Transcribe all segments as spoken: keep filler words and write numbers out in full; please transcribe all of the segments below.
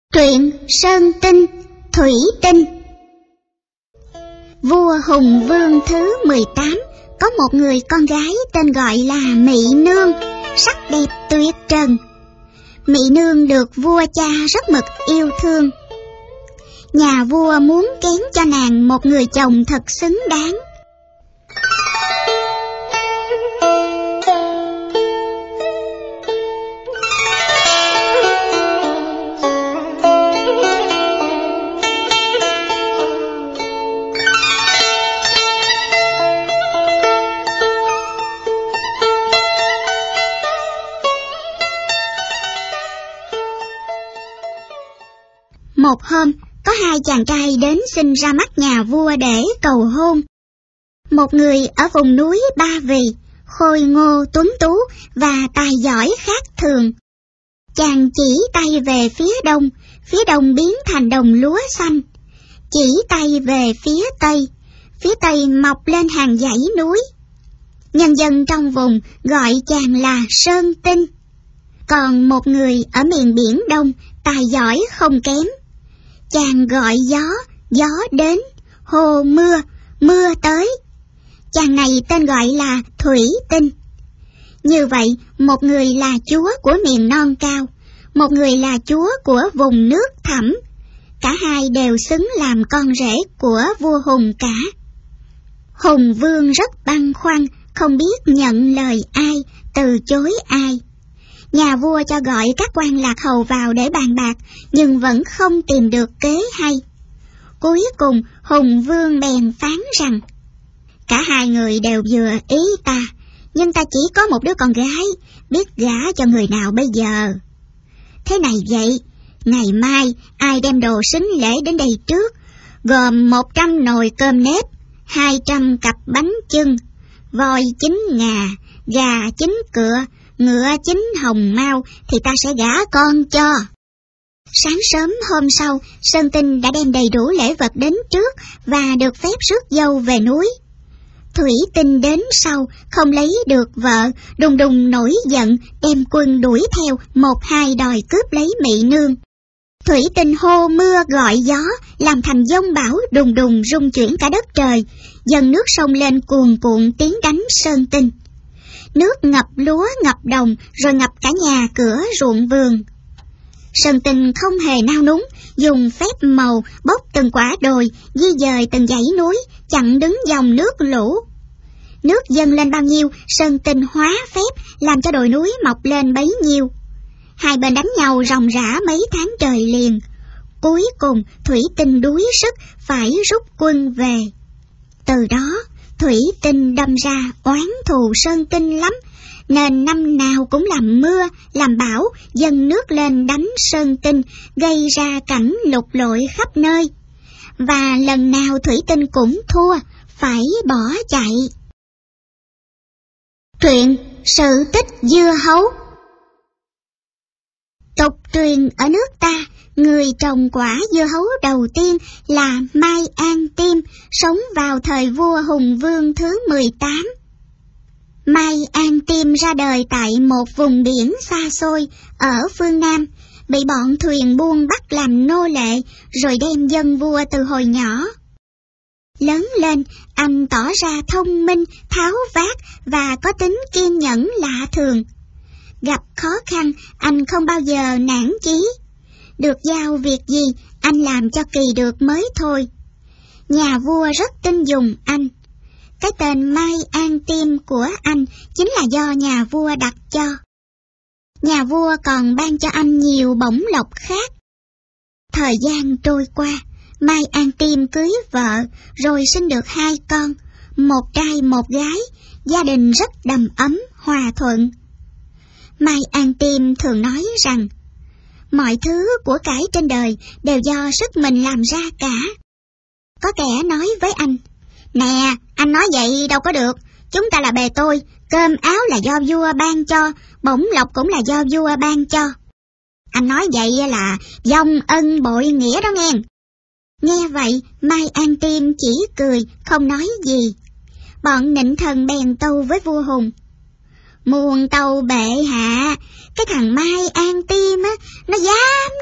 Truyện Sơn Tinh, Thủy Tinh. Vua Hùng Vương thứ mười tám có một người con gái tên gọi là Mỹ Nương, sắc đẹp tuyệt trần. Mỹ Nương được vua cha rất mực yêu thương. Nhà vua muốn kén cho nàng một người chồng thật xứng đáng. Một hôm, có hai chàng trai đến xin ra mắt nhà vua để cầu hôn. Một người ở vùng núi Ba Vì, khôi ngô tuấn tú và tài giỏi khác thường. Chàng chỉ tay về phía đông, phía đông biến thành đồng lúa xanh. Chỉ tay về phía tây, phía tây mọc lên hàng dãy núi. Nhân dân trong vùng gọi chàng là Sơn Tinh. Còn một người ở miền biển Đông, tài giỏi không kém. Chàng gọi gió, gió đến, hồ mưa, mưa tới. Chàng này tên gọi là Thủy Tinh. Như vậy, một người là chúa của miền non cao, một người là chúa của vùng nước thẳm. Cả hai đều xứng làm con rể của vua Hùng cả. Hùng Vương rất băn khoăn, không biết nhận lời ai, từ chối ai. Nhà vua cho gọi các quan lạc hầu vào để bàn bạc, nhưng vẫn không tìm được kế hay. Cuối cùng, Hùng Vương bèn phán rằng, cả hai người đều vừa ý ta, nhưng ta chỉ có một đứa con gái, biết gả cho người nào bây giờ. Thế này vậy, ngày mai ai đem đồ sính lễ đến đây trước, gồm một trăm nồi cơm nếp, hai trăm cặp bánh chưng, voi chín ngà, gà chín cựa, ngựa chín hồng mao, thì ta sẽ gả con cho. Sáng sớm hôm sau, Sơn Tinh đã đem đầy đủ lễ vật đến trước và được phép rước dâu về núi. Thủy Tinh đến sau, không lấy được vợ, đùng đùng nổi giận, đem quân đuổi theo, một hai đòi cướp lấy Mỹ Nương. Thủy Tinh hô mưa gọi gió, làm thành giông bão đùng đùng rung chuyển cả đất trời, dần nước sông lên cuồn cuộn tiến đánh Sơn Tinh. Nước ngập lúa ngập đồng, rồi ngập cả nhà cửa ruộng vườn. Sơn Tinh không hề nao núng, dùng phép màu bốc từng quả đồi, di dời từng dãy núi, chặn đứng dòng nước lũ. Nước dâng lên bao nhiêu, Sơn Tinh hóa phép làm cho đồi núi mọc lên bấy nhiêu. Hai bên đánh nhau ròng rã mấy tháng trời liền. Cuối cùng Thủy Tinh đuối sức phải rút quân về. Từ đó Thủy Tinh đâm ra oán thù Sơn Tinh lắm, nên năm nào cũng làm mưa, làm bão, dâng nước lên đánh Sơn Tinh, gây ra cảnh lục lội khắp nơi. Và lần nào Thủy Tinh cũng thua, phải bỏ chạy. Truyện Sự tích dưa hấu. Tục truyền ở nước ta, người trồng quả dưa hấu đầu tiên là Mai An Tiêm, sống vào thời vua Hùng Vương thứ mười tám. Mai An Tiêm ra đời tại một vùng biển xa xôi ở phương Nam, bị bọn thuyền buôn bắt làm nô lệ, rồi đem dân vua từ hồi nhỏ. Lớn lên, anh tỏ ra thông minh, tháo vát và có tính kiên nhẫn lạ thường. Gặp khó khăn, anh không bao giờ nản chí. Được giao việc gì, anh làm cho kỳ được mới thôi. Nhà vua rất tin dùng anh. Cái tên Mai An Tiêm của anh chính là do nhà vua đặt cho. Nhà vua còn ban cho anh nhiều bổng lộc khác. Thời gian trôi qua, Mai An Tiêm cưới vợ, rồi sinh được hai con, một trai một gái, gia đình rất đầm ấm, hòa thuận. Mai An Tiêm thường nói rằng, mọi thứ của cải trên đời đều do sức mình làm ra cả. Có kẻ nói với anh, nè, anh nói vậy đâu có được, chúng ta là bề tôi, cơm áo là do vua ban cho, bổng lộc cũng là do vua ban cho. Anh nói vậy là vong ân bội nghĩa đó nghe. Nghe vậy, Mai An Tiêm chỉ cười, không nói gì. Bọn nịnh thần bèn tâu với vua Hùng, muôn tâu bệ hạ, cái thằng Mai An Tiêm á, nó dám nói những lời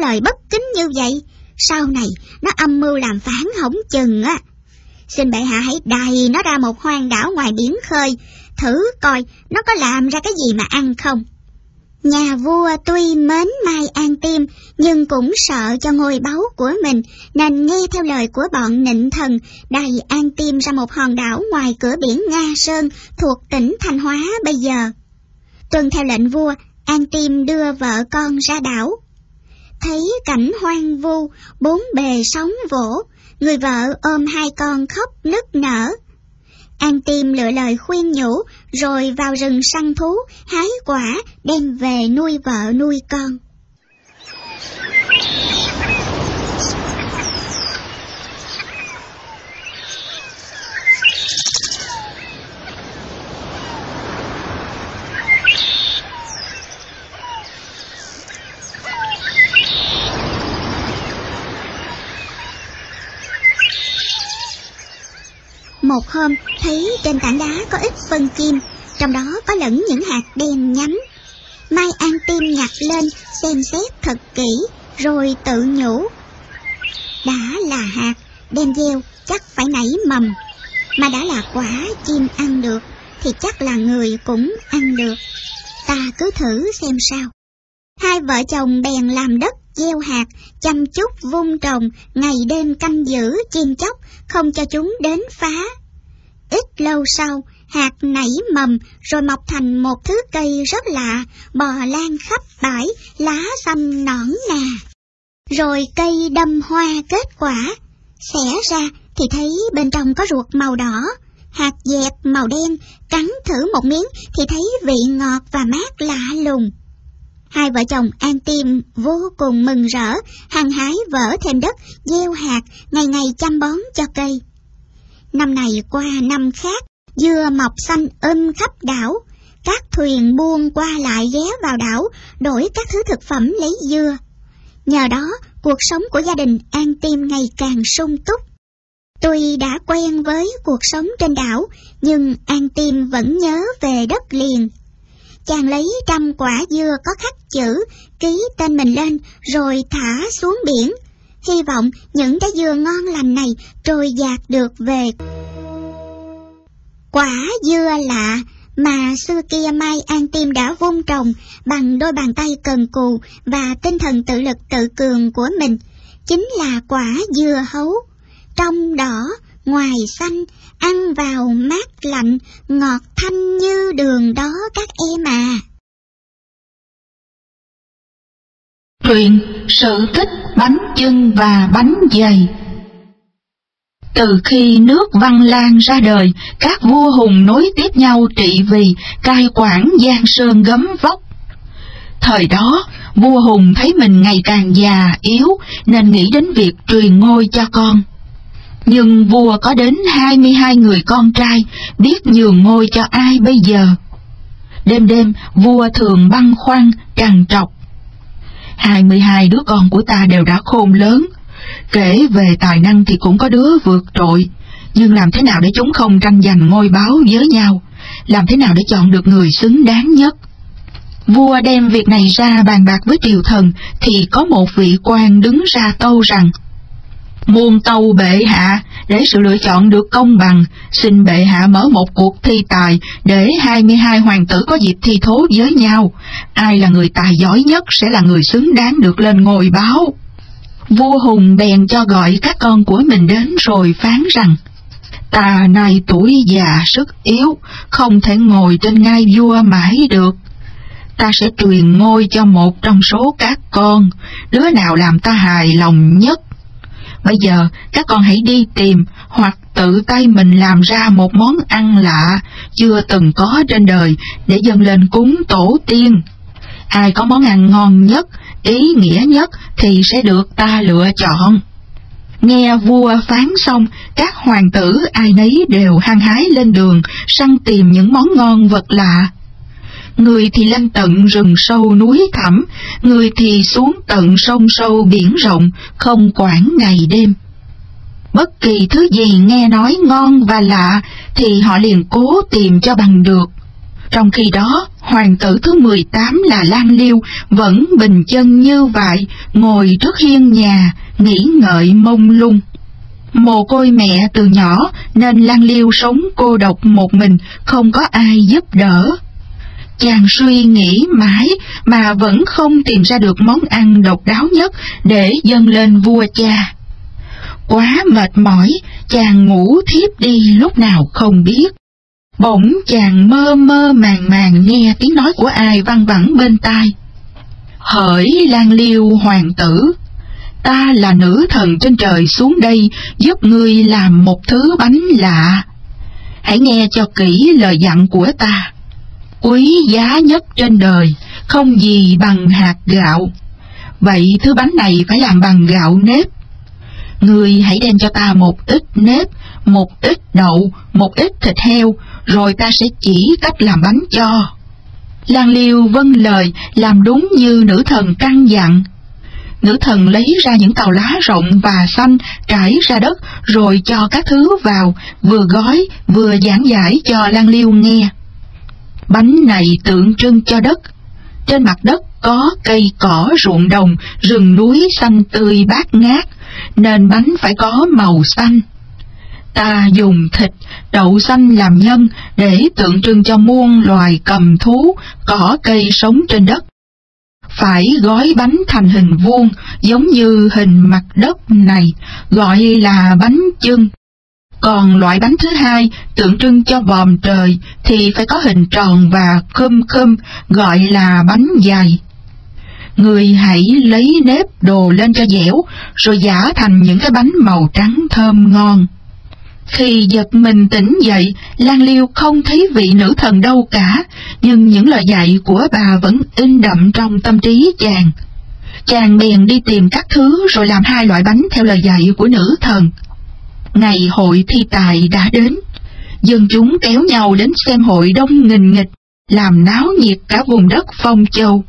lời bất kính như vậy, sau này nó âm mưu làm phản hỏng chừng á. Xin bệ hạ hãy đày nó ra một hoang đảo ngoài biển khơi, thử coi nó có làm ra cái gì mà ăn không. Nhà vua tuy mến Mai An Tiêm, nhưng cũng sợ cho ngôi báu của mình, nên nghe theo lời của bọn nịnh thần, đày An Tiêm ra một hòn đảo ngoài cửa biển Nga Sơn thuộc tỉnh Thanh Hóa bây giờ. Tuân theo lệnh vua, An Tiêm đưa vợ con ra đảo. Thấy cảnh hoang vu, bốn bề sóng vỗ, người vợ ôm hai con khóc nức nở. An Tiêm lựa lời khuyên nhủ, rồi vào rừng săn thú, hái quả, đem về nuôi vợ nuôi con. Một hôm, thấy trên tảng đá có ít phân kim, trong đó có lẫn những hạt đen nhánh. Mai An Tiêm nhặt lên, xem xét thật kỹ, rồi tự nhủ. Đã là hạt, đem gieo chắc phải nảy mầm, mà đã là quả chim ăn được, thì chắc là người cũng ăn được. Ta cứ thử xem sao. Hai vợ chồng bèn làm đất gieo hạt, chăm chút vun trồng, ngày đêm canh giữ chim chóc, không cho chúng đến phá. Ít lâu sau, hạt nảy mầm rồi mọc thành một thứ cây rất lạ, bò lan khắp bãi, lá xanh nõn nà. Rồi cây đâm hoa kết quả, xẻ ra thì thấy bên trong có ruột màu đỏ, hạt dẹt màu đen, cắn thử một miếng thì thấy vị ngọt và mát lạ lùng. Hai vợ chồng An Tiêm vô cùng mừng rỡ, hăng hái vỡ thêm đất, gieo hạt, ngày ngày chăm bón cho cây. Năm này qua năm khác, dưa mọc xanh um khắp đảo. Các thuyền buôn qua lại ghé vào đảo, đổi các thứ thực phẩm lấy dưa. Nhờ đó, cuộc sống của gia đình An Tiêm ngày càng sung túc. Tuy đã quen với cuộc sống trên đảo, nhưng An Tiêm vẫn nhớ về đất liền. Chàng lấy trăm quả dưa có khắc chữ, ký tên mình lên, rồi thả xuống biển. Hy vọng những trái dưa ngon lành này trôi dạt được về. Quả dưa lạ mà xưa kia Mai An Tiêm đã vun trồng bằng đôi bàn tay cần cù và tinh thần tự lực tự cường của mình, chính là quả dưa hấu. Trong đỏ, ngoài xanh, ăn vào mát lạnh, ngọt thanh như đường đó các em à. Truyện Sự Tích Bánh Chưng và Bánh Dày. Từ khi nước Văn Lang ra đời, các vua hùng nối tiếp nhau trị vì, cai quản Giang Sơn gấm vóc. Thời đó, vua hùng thấy mình ngày càng già yếu nên nghĩ đến việc truyền ngôi cho con. Nhưng vua có đến hai mươi hai người con trai, biết nhường ngôi cho ai bây giờ? Đêm đêm, vua thường băn khoăn, trằn trọc. Hai mươi hai đứa con của ta đều đã khôn lớn, kể về tài năng thì cũng có đứa vượt trội, nhưng làm thế nào để chúng không tranh giành ngôi báu với nhau? Làm thế nào để chọn được người xứng đáng nhất? Vua đem việc này ra bàn bạc với triều thần, thì có một vị quan đứng ra tâu rằng: Muôn tâu bệ hạ, để sự lựa chọn được công bằng, xin bệ hạ mở một cuộc thi tài để hai mươi hai hoàng tử có dịp thi thố với nhau. Ai là người tài giỏi nhất sẽ là người xứng đáng được lên ngôi báu. Vua hùng bèn cho gọi các con của mình đến rồi phán rằng: Ta nay tuổi già sức yếu, không thể ngồi trên ngai vua mãi được. Ta sẽ truyền ngôi cho một trong số các con, đứa nào làm ta hài lòng nhất. Bây giờ các con hãy đi tìm hoặc tự tay mình làm ra một món ăn lạ chưa từng có trên đời để dâng lên cúng tổ tiên. Ai có món ăn ngon nhất, ý nghĩa nhất thì sẽ được ta lựa chọn. Nghe vua phán xong, các hoàng tử ai nấy đều hăng hái lên đường săn tìm những món ngon vật lạ. Người thì lên tận rừng sâu núi thẳm, người thì xuống tận sông sâu biển rộng, không quản ngày đêm. Bất kỳ thứ gì nghe nói ngon và lạ thì họ liền cố tìm cho bằng được. Trong khi đó, Hoàng tử thứ mười tám là Lang Liêu vẫn bình chân như vậy, ngồi trước hiên nhà, nghĩ ngợi mông lung. Mồ côi mẹ từ nhỏ nên Lang Liêu sống cô độc một mình, không có ai giúp đỡ. Chàng suy nghĩ mãi mà vẫn không tìm ra được món ăn độc đáo nhất để dâng lên vua cha. Quá mệt mỏi, chàng ngủ thiếp đi lúc nào không biết. Bỗng chàng mơ mơ màng màng nghe tiếng nói của ai văng vẳng bên tai. Hỡi Lang Liêu hoàng tử, ta là nữ thần trên trời xuống đây giúp ngươi làm một thứ bánh lạ. Hãy nghe cho kỹ lời dặn của ta. Quý giá nhất trên đời, không gì bằng hạt gạo. Vậy thứ bánh này phải làm bằng gạo nếp. Ngươi hãy đem cho ta một ít nếp, một ít đậu, một ít thịt heo, rồi ta sẽ chỉ cách làm bánh cho. Lang Liêu vâng lời, làm đúng như nữ thần căn dặn. Nữ thần lấy ra những tàu lá rộng và xanh trải ra đất, rồi cho các thứ vào, vừa gói vừa giảng giải cho Lang Liêu nghe. Bánh này tượng trưng cho đất. Trên mặt đất có cây cỏ ruộng đồng, rừng núi xanh tươi bát ngát, nên bánh phải có màu xanh. Ta dùng thịt, đậu xanh làm nhân để tượng trưng cho muôn loài cầm thú, cỏ cây sống trên đất. Phải gói bánh thành hình vuông, giống như hình mặt đất này, gọi là bánh chưng. Còn loại bánh thứ hai, tượng trưng cho vòm trời, thì phải có hình tròn và khum khum, gọi là bánh dày. Người hãy lấy nếp đồ lên cho dẻo, rồi giã thành những cái bánh màu trắng thơm ngon. Khi giật mình tỉnh dậy, Lang Liêu không thấy vị nữ thần đâu cả, nhưng những lời dạy của bà vẫn in đậm trong tâm trí chàng. Chàng bèn đi tìm các thứ rồi làm hai loại bánh theo lời dạy của nữ thần. Ngày hội thi tài đã đến, dân chúng kéo nhau đến xem hội đông nghìn nghịch, làm náo nhiệt cả vùng đất Phong Châu.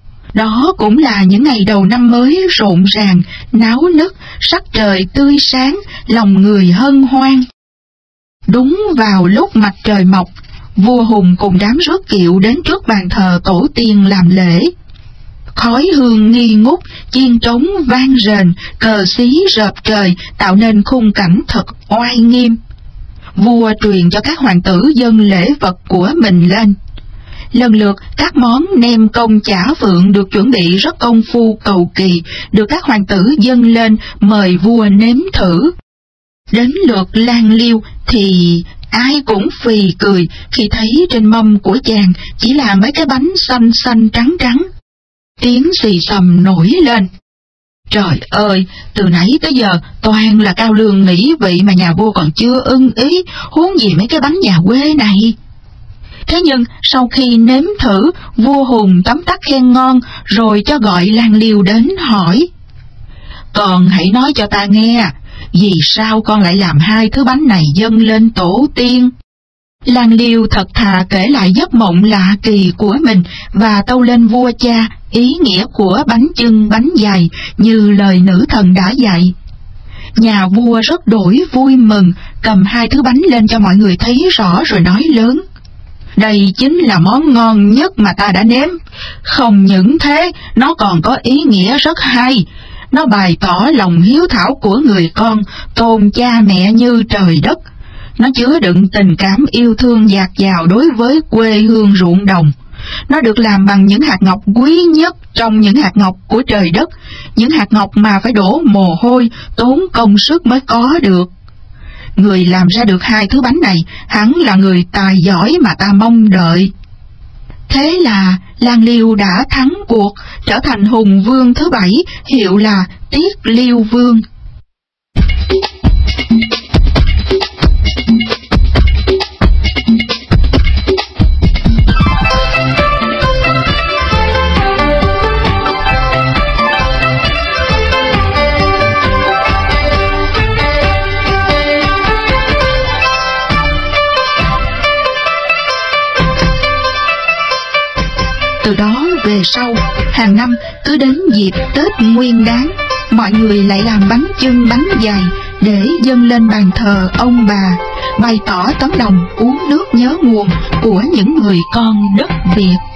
Đó cũng là những ngày đầu năm mới rộn ràng, náo nức, sắc trời tươi sáng, lòng người hân hoan. Đúng vào lúc mặt trời mọc, vua Hùng cùng đám rước kiệu đến trước bàn thờ tổ tiên làm lễ. Khói hương nghi ngút, chiên trống vang rền, cờ xí rợp trời, tạo nên khung cảnh thật oai nghiêm. Vua truyền cho các hoàng tử dâng lễ vật của mình lên. Lần lượt các món nem công chả phượng được chuẩn bị rất công phu cầu kỳ, được các hoàng tử dâng lên mời vua nếm thử. Đến lượt Lang Liêu thì ai cũng phì cười khi thấy trên mâm của chàng chỉ là mấy cái bánh xanh xanh trắng trắng. Tiếng xì xầm nổi lên. Trời ơi, từ nãy tới giờ toàn là cao lương mỹ vị mà nhà vua còn chưa ưng ý, huống gì mấy cái bánh nhà quê này. Thế nhưng sau khi nếm thử, vua Hùng tấm tắc khen ngon, rồi cho gọi Lang Liêu đến hỏi. Con hãy nói cho ta nghe, vì sao con lại làm hai thứ bánh này dâng lên tổ tiên? Lang Liêu thật thà kể lại giấc mộng lạ kỳ của mình và tâu lên vua cha ý nghĩa của bánh chưng bánh dày như lời nữ thần đã dạy. Nhà vua rất đổi vui mừng, cầm hai thứ bánh lên cho mọi người thấy rõ rồi nói lớn. Đây chính là món ngon nhất mà ta đã nếm. Không những thế, nó còn có ý nghĩa rất hay. Nó bày tỏ lòng hiếu thảo của người con, tôn cha mẹ như trời đất. Nó chứa đựng tình cảm yêu thương dạt dào đối với quê hương ruộng đồng. Nó được làm bằng những hạt ngọc quý nhất trong những hạt ngọc của trời đất, những hạt ngọc mà phải đổ mồ hôi, tốn công sức mới có được. Người làm ra được hai thứ bánh này hẳn là người tài giỏi mà ta mong đợi. Thế là Lang Liêu đã thắng cuộc, trở thành hùng vương thứ bảy, hiệu là Tiết Liêu Vương. Từ đó về sau, hàng năm cứ đến dịp Tết Nguyên Đán, mọi người lại làm bánh chưng bánh dày để dâng lên bàn thờ ông bà, bày tỏ tấm lòng uống nước nhớ nguồn của những người con đất Việt.